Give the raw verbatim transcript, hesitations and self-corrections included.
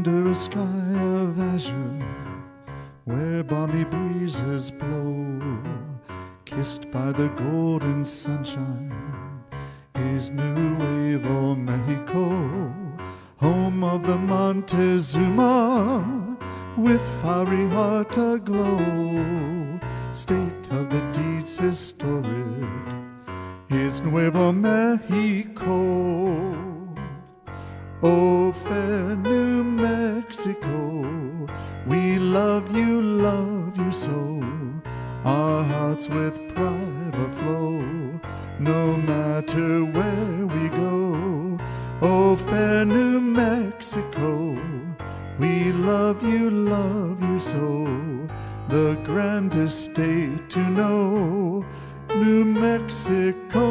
under a sky of azure, where balmy breezes blow, kissed by the golden sunshine, is Nuevo Mexico, home of the Montezuma, with fiery heart aglow, state of the deeds historic, is Nuevo Mexico. Oh, fair New Mexico, we love you, love you so. Our hearts with pride overflow, no matter where we go. Oh, fair New Mexico, we love you, love you so. The grandest state to know, New Mexico.